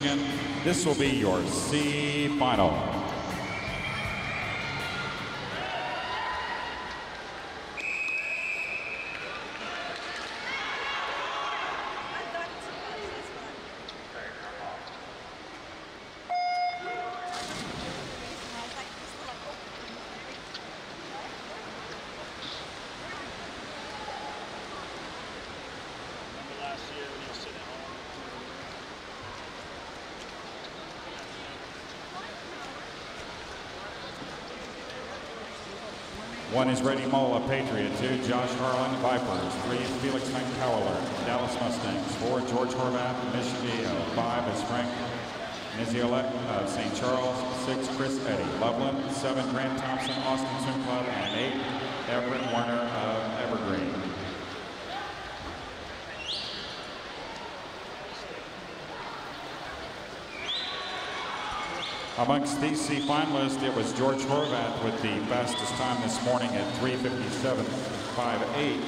This will be your C final. One is Brady Mola, Patriot. 2, Josh Harlan, Vipers. 3, Felix Van Cowler, Dallas Mustangs. 4, George Horvath, Michigan. 5 is Frank Niziolek of St. Charles. 6, Chris Eddy, Loveland. 7, Grant Thompson, Austin Swim Club. And 8, Everett Warner of Evergreen. Amongst these C finalists, it was George Horvath with the fastest time this morning at 3:57.58.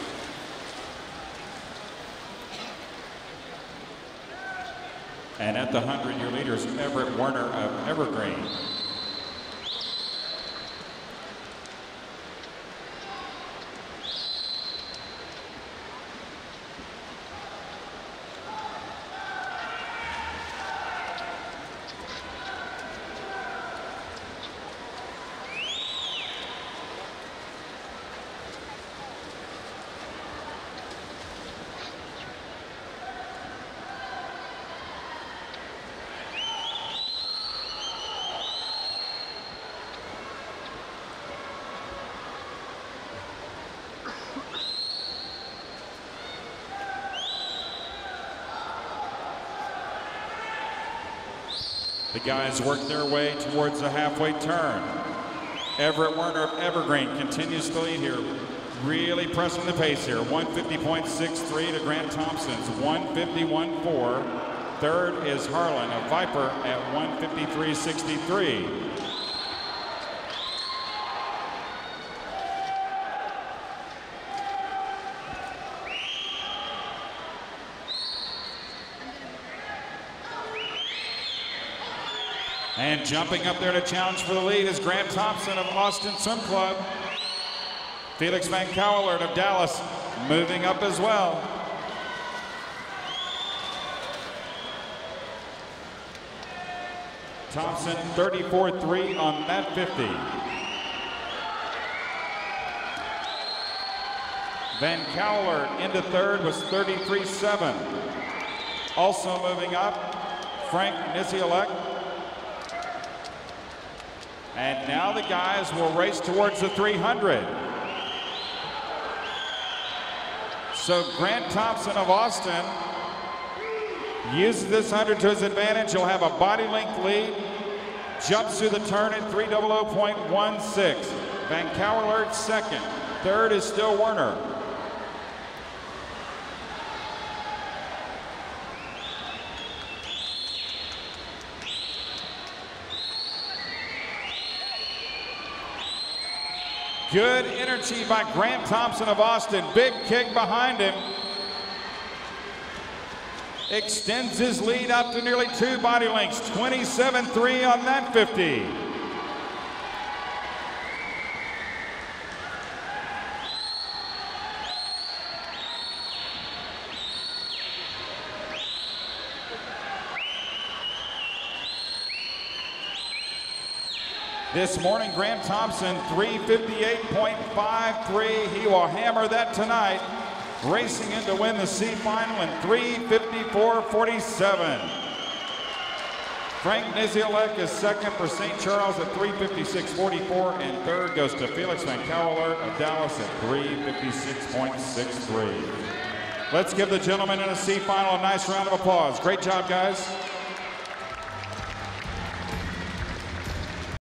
And at the 100, your leaders, Everett Warner of Evergreen. The guys work their way towards the halfway turn. Everett Warner of Evergreen continues to lead here, really pressing the pace here. 150.63 to Grant Thompson's 151.4. Third is Harlan of Viper at 153.63. And jumping up there to challenge for the lead is Grant Thompson of Austin Swim Club. Felix Van Cowler of Dallas moving up as well. Thompson 34.3 on that 50. Van Cowler into third was 33.7. Also moving up, Frank Niziolek. And now the guys will race towards the 300. So Grant Thompson of Austin uses this 100 to his advantage. He'll have a body length lead. Jumps through the turn at 3:00.16. Van Cowler second. Third is still Werner. Good energy by Grant Thompson of Austin. Big kick behind him. Extends his lead up to nearly 2 body lengths. 27.3 on that 50. This morning, Grant Thompson, 3:58.53. He will hammer that tonight, racing in to win the C final in 3:54.47. Frank Niziolek is second for St. Charles at 3:56.44, and third goes to Felix Van Cowler of Dallas at 3:56.63. Let's give the gentlemen in the C final a nice round of applause. Great job, guys.